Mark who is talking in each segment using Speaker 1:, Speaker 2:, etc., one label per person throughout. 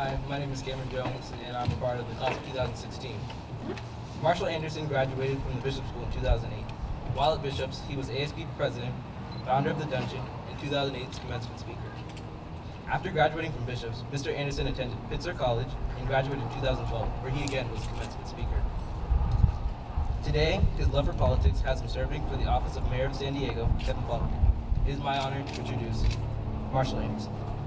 Speaker 1: Hi, my name is Cameron Jones, and I'm a part of the class of 2016. Marshall Anderson graduated from the Bishop School in 2008. While at Bishop's, he was ASB president, founder of the Dungeon, and 2008's commencement speaker. After graduating from Bishop's, Mr. Anderson attended Pitzer College and graduated in 2012, where he again was commencement speaker. Today, his love for politics has him serving for the office of Mayor of San Diego, Kevin Faulconer. It is my honor to introduce Marshall Anderson.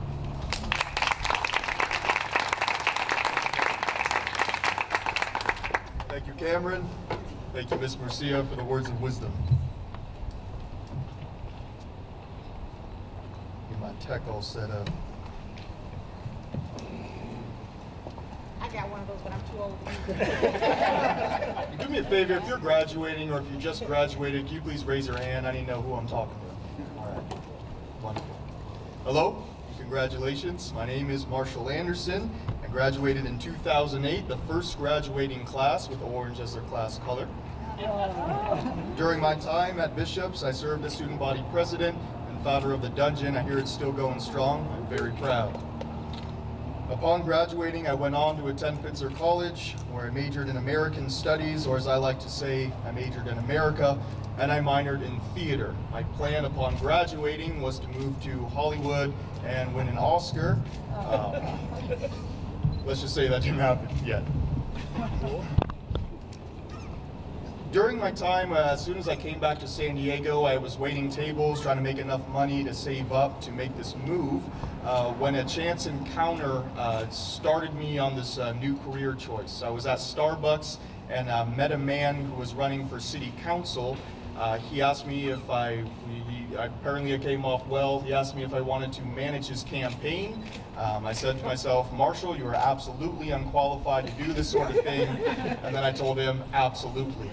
Speaker 2: Thank you, Cameron. Thank you, Ms. Murcia, for the words of wisdom. Get my tech all set up.
Speaker 3: I got one of those, but I'm too old to use it.
Speaker 2: Do me a favor, if you're graduating or if you just graduated, can you please raise your hand? I need to know who I'm talking to. All right, wonderful. Hello, congratulations. My name is Marshall Anderson. I graduated in 2008, the first graduating class with orange as their class color. During my time at Bishop's, I served as student body president and founder of the Dungeon. I hear it's still going strong. I'm very proud. Upon graduating, I went on to attend Pitzer College, where I majored in American Studies, or as I like to say, I majored in America, and I minored in theater. My plan upon graduating was to move to Hollywood and win an Oscar. Let's just say that didn't happen yet. During my time, as soon as I came back to San Diego, I was waiting tables, trying to make enough money to save up to make this move, when a chance encounter started me on this new career choice. I was at Starbucks and met a man who was running for city council. He asked me if apparently it came off well. He asked me if I wanted to manage his campaign. I said to myself, Marshall, you are absolutely unqualified to do this sort of thing. And then I told him, absolutely.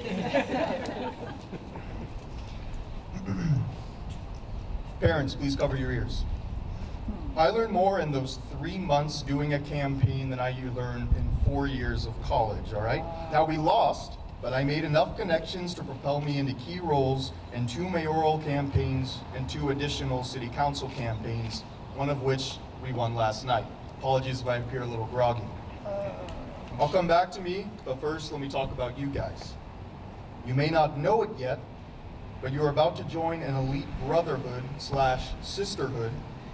Speaker 2: Parents, please cover your ears. I learned more in those 3 months doing a campaign than I learned in 4 years of college, all right? Now, we lost, but I made enough connections to propel me into key roles in 2 mayoral campaigns and 2 additional city council campaigns, one of which we won last night. Apologies if I appear a little groggy. I'll come back to me, but first let me talk about you guys. You may not know it yet, but you're about to join an elite brotherhood / sisterhood.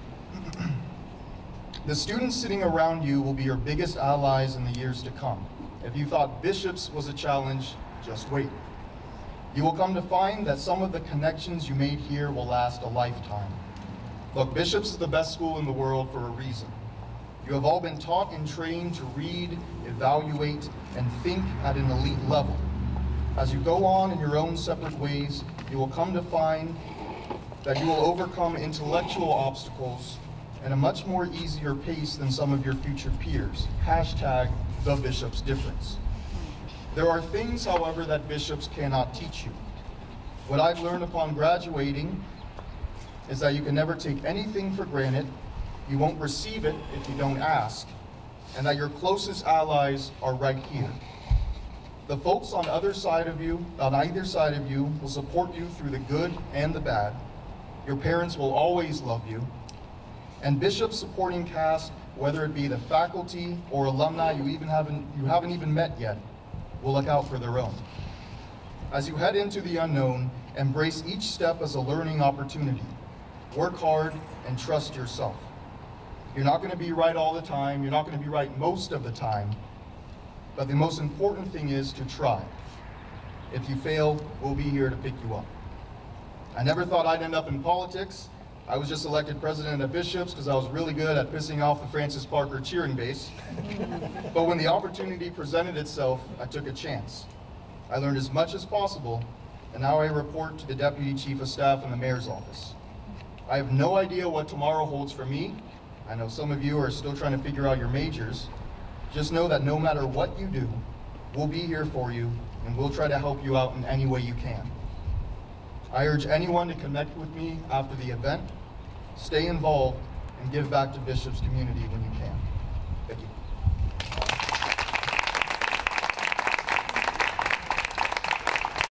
Speaker 2: The students sitting around you will be your biggest allies in the years to come. If you thought Bishop's was a challenge, just wait. You will come to find that some of the connections you made here will last a lifetime. Look, Bishop's is the best school in the world for a reason. You have all been taught and trained to read, evaluate, and think at an elite level. As you go on in your own separate ways, you will come to find that you will overcome intellectual obstacles at a much more easier pace than some of your future peers. Hashtag the Bishop's difference. There are things, however, that Bishop's cannot teach you. What I've learned upon graduating is that you can never take anything for granted, you won't receive it if you don't ask, and that your closest allies are right here. The folks on either side of you will support you through the good and the bad. Your parents will always love you. And Bishop's supporting cast, whether it be the faculty or alumni you haven't even met yet, will look out for their own. As you head into the unknown, embrace each step as a learning opportunity. Work hard and trust yourself. You're not going to be right all the time. You're not going to be right most of the time. But the most important thing is to try. If you fail, we'll be here to pick you up. I never thought I'd end up in politics. I was just elected president of Bishop's because I was really good at pissing off the Francis Parker cheering base. But when the opportunity presented itself, I took a chance. I learned as much as possible, and now I report to the Deputy Chief of Staff in the Mayor's office. I have no idea what tomorrow holds for me. I know some of you are still trying to figure out your majors. Just know that no matter what you do, we'll be here for you, and we'll try to help you out in any way you can. I urge anyone to connect with me after the event, stay involved, and give back to Bishop's community when you can.